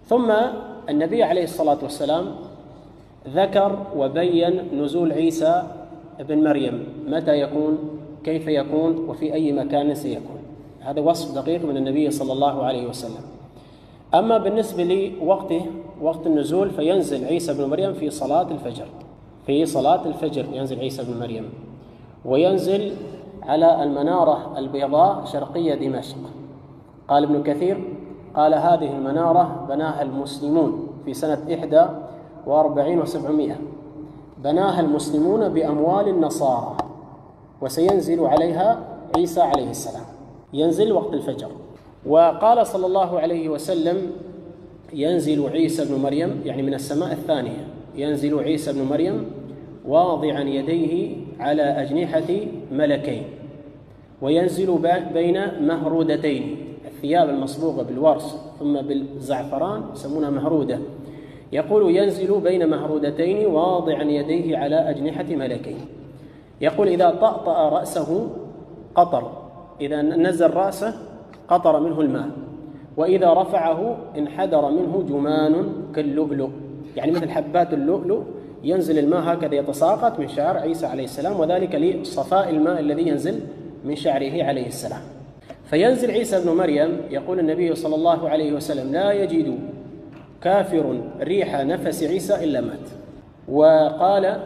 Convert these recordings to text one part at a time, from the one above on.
ثم النبي عليه الصلاة والسلام ذكر وبين نزول عيسى ابن مريم، متى يكون، كيف يكون، وفي أي مكان سيكون. هذا وصف دقيق من النبي صلى الله عليه وسلم. أما بالنسبة لوقته، وقت النزول، فينزل عيسى بن مريم في صلاة الفجر. في صلاة الفجر ينزل عيسى بن مريم، وينزل على المنارة البيضاء شرقية دمشق. قال ابن كثير: قال هذه المنارة بناها المسلمون في سنة 41 و700، بناها المسلمون بأموال النصارى، وسينزل عليها عيسى عليه السلام. ينزل وقت الفجر. وقال صلى الله عليه وسلم: ينزل عيسى بن مريم، يعني من السماء الثانية، ينزل عيسى بن مريم واضعا يديه على أجنحة ملكين، وينزل بين مهرودتين، الثياب المصبوغة بالورس ثم بالزعفران يسمونها مهرودة. يقول: ينزل بين مهرودتين واضعا يديه على أجنحة ملكين. يقول: إذا طأطأ رأسه قطر، إذا نزل رأسه قطر منه الماء، وإذا رفعه انحدر منه جمان كاللؤلؤ، يعني مثل حبات اللؤلؤ، ينزل الماء هكذا يتساقط من شعر عيسى عليه السلام، وذلك لصفاء الماء الذي ينزل من شعره عليه السلام. فينزل عيسى بن مريم. يقول النبي صلى الله عليه وسلم: لا يجد كافر ريح نفس عيسى إلا مات. وقال: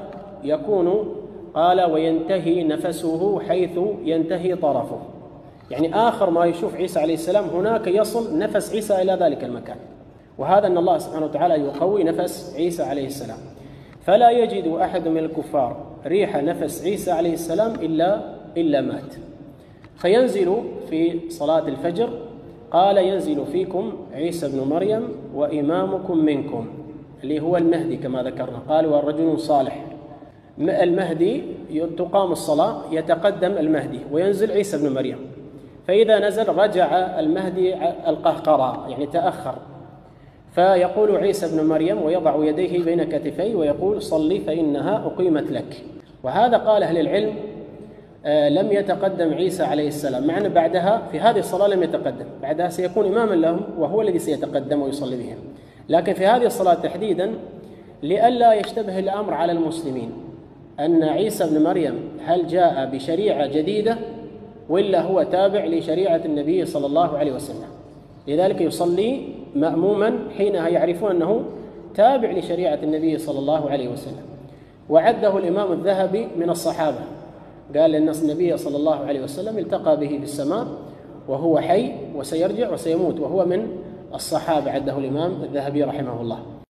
وينتهي نفسه حيث ينتهي طرفه، يعني آخر ما يشوف عيسى عليه السلام هناك يصل نفس عيسى إلى ذلك المكان. وهذا أن الله سبحانه وتعالى يقوي نفس عيسى عليه السلام، فلا يجد أحد من الكفار ريح نفس عيسى عليه السلام إلا مات. فينزل في صلاة الفجر. قال: ينزل فيكم عيسى بن مريم وإمامكم منكم، اللي هو المهدي كما ذكرنا. قال: والرجل صالح. المهدي تقام الصلاة، يتقدم المهدي وينزل عيسى بن مريم، فإذا نزل رجع المهدي القهقراء، يعني تأخر، فيقول عيسى بن مريم ويضع يديه بين كتفيه ويقول: صلي فإنها أقيمت لك. وهذا قال أهل العلم لم يتقدم عيسى عليه السلام، مع أن بعدها في هذه الصلاة لم يتقدم، بعدها سيكون إماما لهم وهو الذي سيتقدم ويصلي بهم، لكن في هذه الصلاة تحديدا لئلا يشتبه الأمر على المسلمين أن عيسى بن مريم هل جاء بشريعة جديدة وإلا هو تابع لشريعة النبي صلى الله عليه وسلم، لذلك يصلي مأموما حينها يعرفون أنه تابع لشريعة النبي صلى الله عليه وسلم. وعده الإمام الذهبي من الصحابة، قال أن النبي صلى الله عليه وسلم التقى به في السماء وهو حي وسيرجع وسيموت، وهو من الصحابة، عده الإمام الذهبي رحمه الله.